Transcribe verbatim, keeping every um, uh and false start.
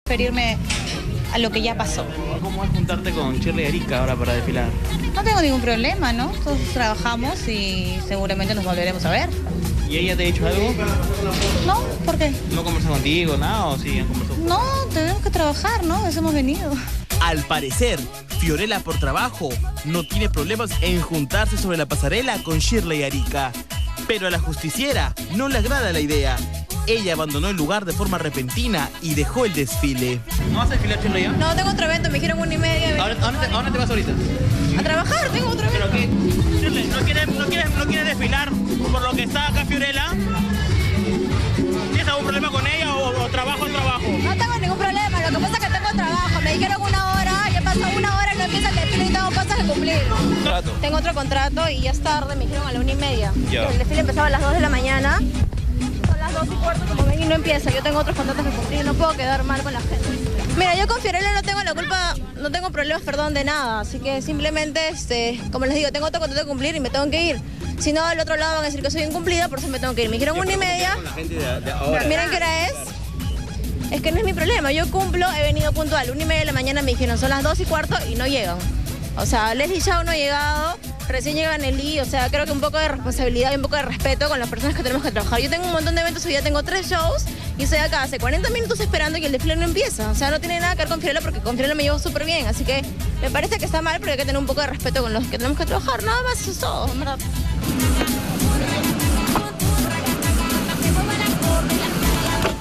Referirme a lo que ya pasó. ¿Cómo es juntarte con Shirley y Arica ahora para desfilar? No tengo ningún problema, ¿no? Todos trabajamos y seguramente nos volveremos a ver. ¿Y ella te ha dicho algo? No, ¿por qué? ¿No conversó contigo, nada? ¿O sí han conversado? No, tenemos que trabajar, ¿no? Eso hemos venido. Al parecer, Fiorella por trabajo no tiene problemas en juntarse sobre la pasarela con Shirley y Arica. Pero a la justiciera no le agrada la idea. Ella abandonó el lugar de forma repentina y dejó el desfile. ¿No vas a desfilar, Shirley, ya? No, tengo otro evento, me dijeron una y media. ¿A dónde, te, ¿A dónde te vas ahorita? A trabajar, tengo otro evento. ¿Pero qué? Shirley, ¿no quieres, no quieres, no quieres desfilar por lo que está acá Fiorella? ¿Tienes algún problema con ella o, o trabajo en trabajo? No tengo ningún problema, lo que pasa es que tengo trabajo. Me dijeron una hora, ya pasó una hora y no empieza el desfile y tengo cosas que cumplir. ¿Contrato? Tengo otro contrato y ya es tarde, me dijeron a la una y media. Ya. El desfile empezaba a las dos de la mañana. Son las dos y cuarto, como ven, y no empieza. Yo tengo otros contratos que cumplir, no puedo quedar mal con la gente. Mira, yo con Fiorella no tengo la culpa, no tengo problemas, perdón, de nada. Así que simplemente, este, como les digo, tengo otro contrato que cumplir y me tengo que ir. Si no, al otro lado van a decir que soy incumplida, por eso me tengo que ir. Me dijeron una y media. Miren qué hora es. Es que no es mi problema, yo cumplo, he venido puntual. Una y media de la mañana me dijeron, son las dos y cuarto y no llegan. O sea, Leslie Chao no ha llegado, recién llega Nelly, o sea, creo que un poco de responsabilidad y un poco de respeto con las personas que tenemos que trabajar. Yo tengo un montón de eventos, hoy día tengo tres shows y estoy acá hace cuarenta minutos esperando y el desfile no empieza. O sea, no tiene nada que ver con Fiorella porque con Fiorella me llevo súper bien. Así que me parece que está mal, pero hay que tener un poco de respeto con los que tenemos que trabajar. Nada más, eso es todo, en verdad.